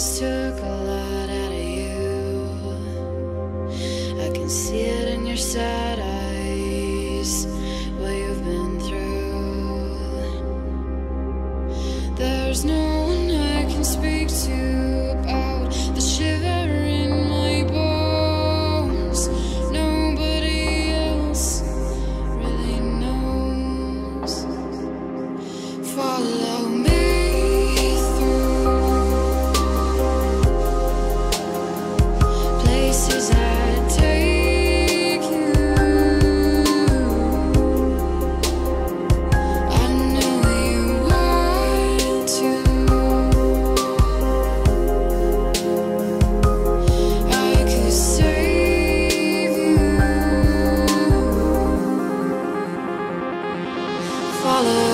just took a lot out of you. I can see it in your sad eyes, what you've been through. There's no one I can speak to about the shiver in my bones. Nobody else really knows. Follow me follow